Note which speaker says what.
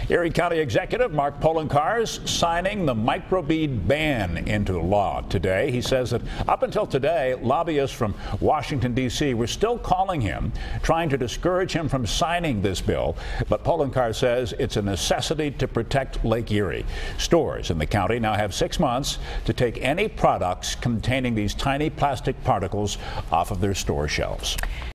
Speaker 1: Erie County Executive Mark Poloncarz signing the microbead ban into law today. He says that up until today, lobbyists from Washington, D.C. were still calling him, trying to discourage him from signing this bill. But Poloncarz says it's a necessity to protect Lake Erie. Stores in the county now have 6 months to take any products containing these tiny plastic particles off of their store shelves.